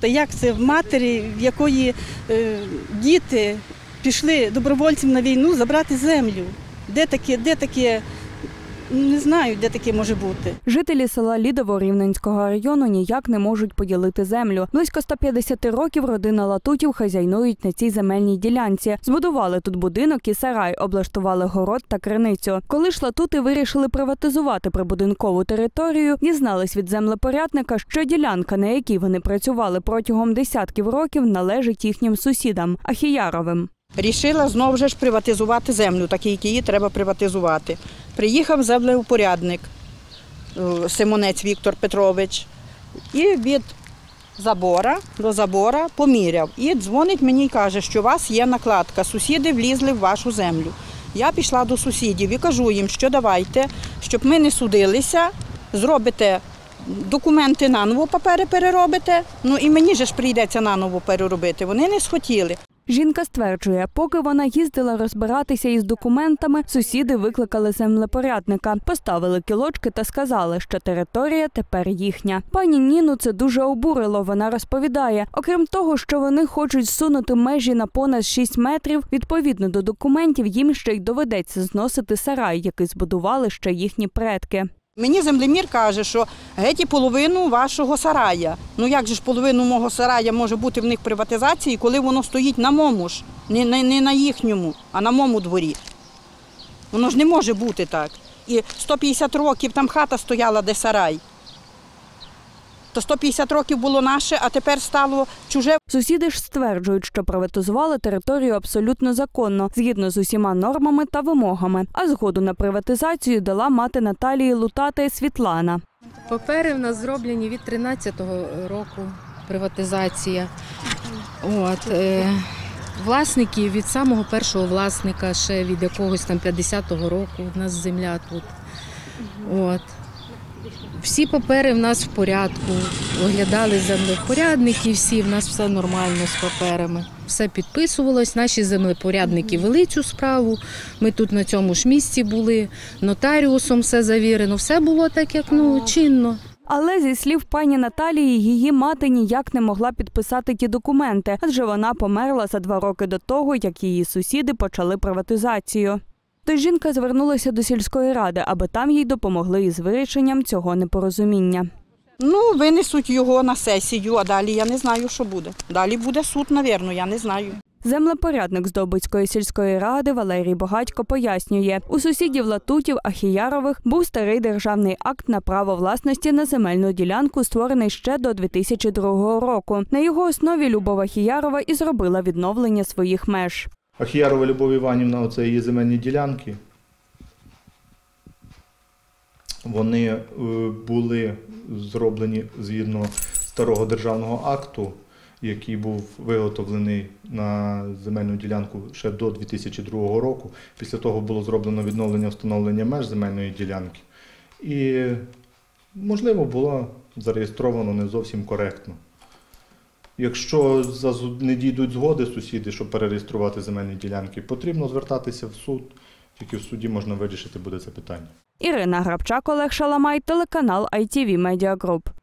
Та як це в матері, в якої діти пішли добровольцем на війну забрати землю? Де таке? Не знаю, де таке може бути. Жителі села Лідово Рівненського району ніяк не можуть поділити землю. Близько 150 років родина Латутів хазяйнують на цій земельній ділянці. Збудували тут будинок і сарай, облаштували город та криницю. Коли ж Латути вирішили приватизувати прибудинкову територію, дізнались від землепорядника, що ділянка, на якій вони працювали протягом десятків років, належить їхнім сусідам – Ахіяровим. Рішила знову ж приватизувати землю, так як її треба приватизувати. Приїхав землеупорядник Симонець Віктор Петрович і від забора до забора поміряв. І дзвонить мені і каже, що у вас є накладка, сусіди влізли в вашу землю. Я пішла до сусідів і кажу їм, що давайте, щоб ми не судилися, зробите документи наново, папери переробите, ну і мені ж прийдеться наново переробити. Вони не схотіли. Жінка стверджує, поки вона їздила розбиратися із документами, сусіди викликали землепорядника, поставили кілочки та сказали, що територія тепер їхня. Пані Ніну це дуже обурило, вона розповідає. Окрім того, що вони хочуть зсунути межі на понад 6 метрів, відповідно до документів їм ще й доведеться зносити сарай, який збудували ще їхні предки. Мені землемір каже, що геть і половину вашого сарая. Ну як же ж половину мого сарая може бути в них приватизації, коли воно стоїть на моєму ж, не на їхньому, а на моєму дворі. Воно ж не може бути так. І 150 років там хата стояла, де сарай. То 150 років було наше, а тепер стало чуже. Сусіди ж стверджують, що приватизували територію абсолютно законно, згідно з усіма нормами та вимогами. А згоду на приватизацію дала мати Наталії Лутати Світлана. Папери в нас зроблені від 13-го року приватизація. Власники від самого першого власника, ще від якогось там 50-го року у нас земля тут. Всі папери в нас в порядку, оглядали землепорядники всі, в нас все нормально з паперами. Все підписувалось, наші землепорядники вели цю справу, ми тут на цьому ж місці були, нотаріусом все завірено, все було так, як чинно. Але, зі слів пані Наталії, її мати ніяк не могла підписати ті документи, адже вона померла за 2 роки до того, як її сусіди почали приватизацію. Тож жінка звернулася до сільської ради, аби там їй допомогли із вирішенням цього непорозуміння. Винесуть його на сесію, а далі я не знаю, що буде. Далі буде суд, мабуть, я не знаю. Землепорядник Здобицької сільської ради Валерій Богатько пояснює, у сусідів Латутів Ахіярових був старий державний акт на право власності на земельну ділянку, створений ще до 2002 року. На його основі Любов Ахіярова і зробила відновлення своїх меж. Ахіярова Любов Іванівна, оце її земельні ділянки, вони були зроблені згідно старого державного акту, який був виготовлений на земельну ділянку ще до 2002 року. Після того було зроблено відновлення встановлення меж земельної ділянки. І, можливо, було зареєстровано не зовсім коректно. Якщо не дійдуть згоди сусіди, щоб перереєструвати земельні ділянки, потрібно звертатися в суд. Тільки в суді можна вирішити буде це питання. Ірина Грабчак, Олег Шаламай, телеканал ITV Media Group.